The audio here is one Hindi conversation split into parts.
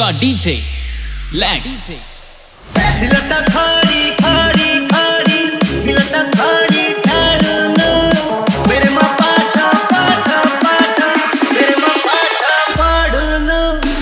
your DJ Lex. सिलता खाड़ी खाड़ी खाड़ी सिलता खाड़ी झाड़ना मेरे माँ पाठा पाठा पाठा मेरे माँ पाठा पाड़ना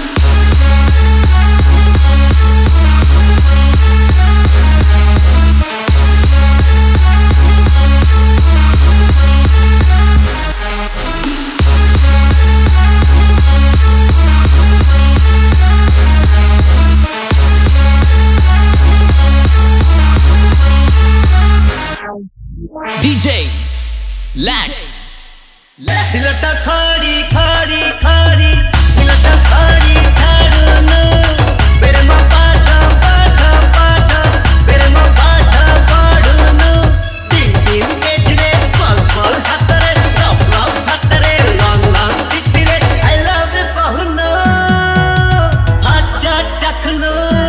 DJ Lex. सिलता खाड़ी खाड़ी खाड़ी सिलता खाड़ी झाड़ना मेरे माँ पाठा पाठा पाठा मेरे माँ पाठा पाड़ना तीन तीन के जिने पल पल हतरे लव लव हतरे लॉन्ग लॉन्ग चिट्ठीरे I love you कहना हाथ चाट चखना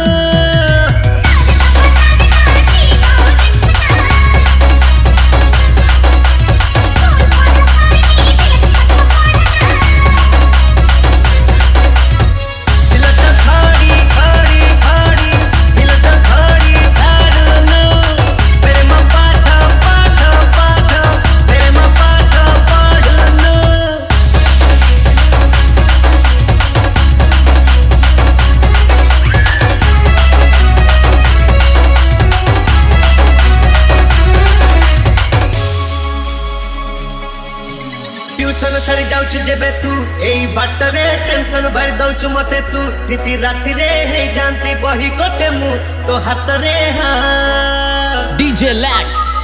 ट्यूशन सरी जाउछु जेबे तू एई बाटरे टेंशन भर दउछु मते तू नीति राति रे हे जानती बही कोटे मु तो हाथ रे हां DJ Lex.